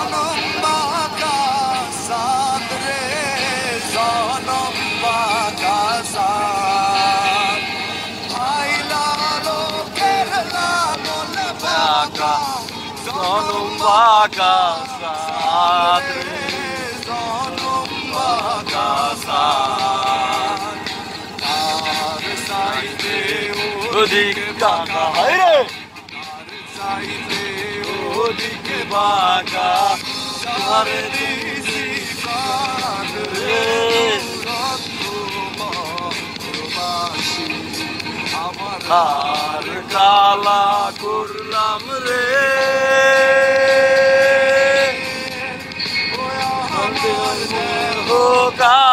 জনম বাঁকা সাদ রে জনম বাঁকা সাদ আইলা লোকের লালন বাঁকা জনম বাঁকা সাদ রে জনম বাঁকা সাদ আর সাইতে ওদিকে বাঁকা হায় রে আর সাইতে ওদিকে বাঁকা চারে দিছি কান রে রত্নবাসী আমার আর কালা করলাম রে ও